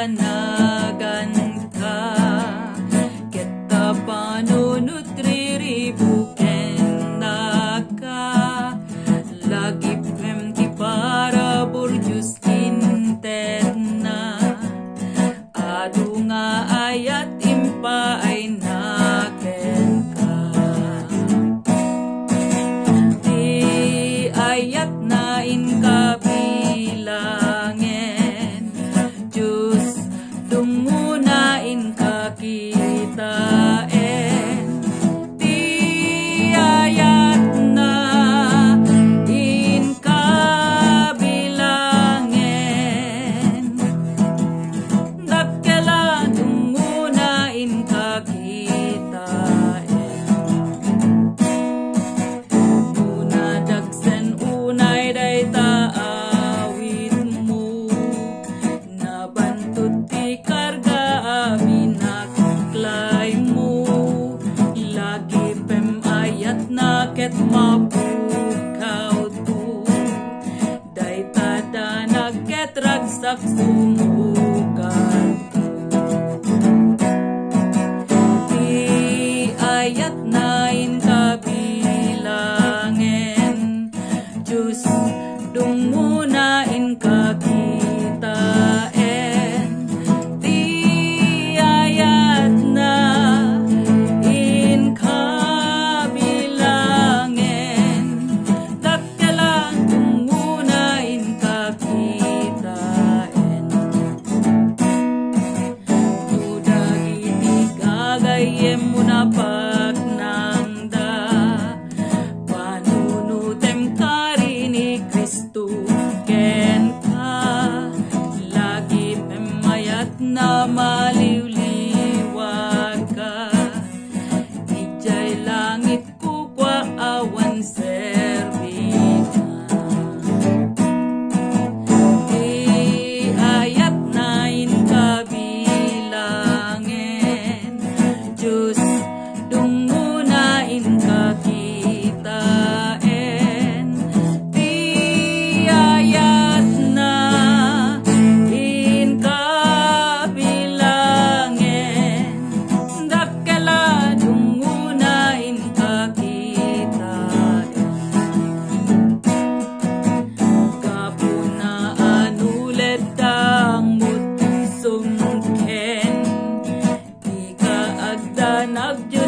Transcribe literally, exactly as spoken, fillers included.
danagan ka, kita panunot riribuken na ka, lagi pem ti para borjus intet na, adu nga ayat impa ay naken ka. Di ayat na in kabilangin, Diyos dungunain kakitain. Di ayat na in kabilangin, dakela dungunain kakitain. Una dagsen unay day taawit mo, nabantut ti karga amin naklay mo, lagi pem ayat na ket mapukaw to, day tada nagket ragsak sumukan to. Di ayat na in kabilangin, Diyos dungunain kakitain. Di ayat na in kabilangin, dakela dungunain kakitain. Udagi di gagayem mo na pagnangda, panunutem kari ni Kristo ken ka, lagi memayat na maliwliwag ka, ijay langit kukwa awan serbi ka. Di ayat na in kabilangin, Diyos dungunain kakitain. Di ayat na in kabilangin, dakela dungunain kakitain. Kapunaan ulit ang mutsungken, di ka agdanag